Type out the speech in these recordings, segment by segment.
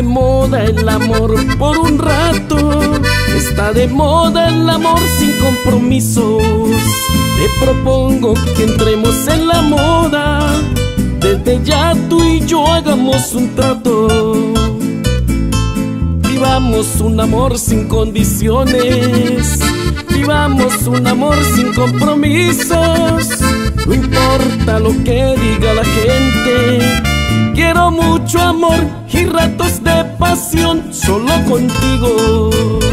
de moda el amor por un rato, está de moda el amor sin compromisos. Te propongo que entremos en la moda, desde ya tú y yo hagamos un trato. Vivamos un amor sin condiciones, vivamos un amor sin compromisos. No importa lo que diga la gente, quiero mucho amor y ratos de pasión solo contigo.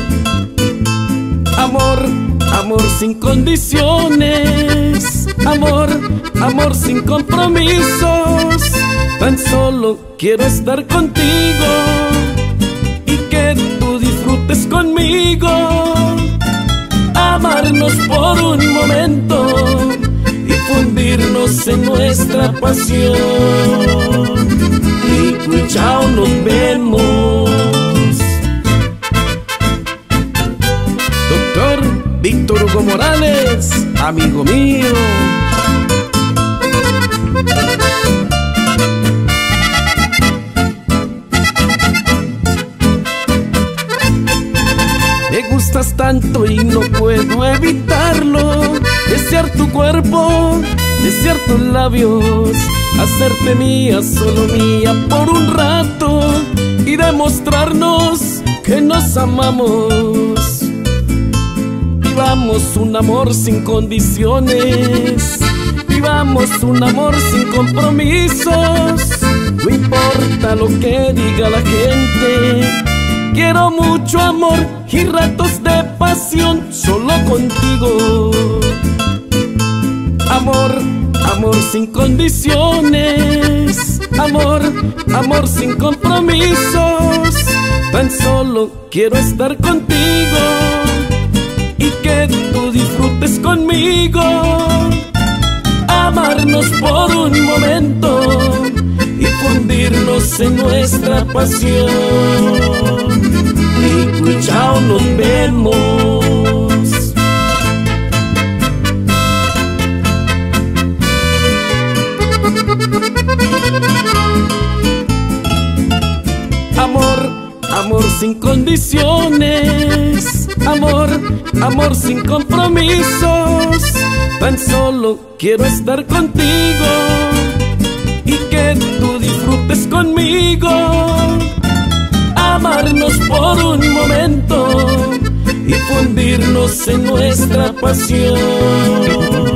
Amor, amor sin condiciones, amor, amor sin compromisos. Tan solo quiero estar contigo y que tú disfrutes conmigo. Amarnos por un momento y fundirnos en nuestra pasión. Y chao, nos vemos. Doctor Víctor Hugo Morales, amigo mío. Me gustas tanto y no puedo evitarlo, desear tu cuerpo, desear tus labios, hacerte mía, solo mía por un rato y demostrarnos que nos amamos. Vivamos un amor sin condiciones, vivamos un amor sin compromisos. No importa lo que diga la gente, quiero mucho amor y ratos de pasión solo contigo. Amor, amor sin condiciones, amor, amor sin compromisos. Tan solo quiero estar contigo y que tú disfrutes conmigo. Amarnos por un momento y fundirnos en nuestra pasión. Y chao, nos vemos. Amor, amor sin condiciones, amor, amor sin compromisos. Tan solo quiero estar contigo y que tú disfrutes conmigo. Amarnos por un momento y fundirnos en nuestra pasión.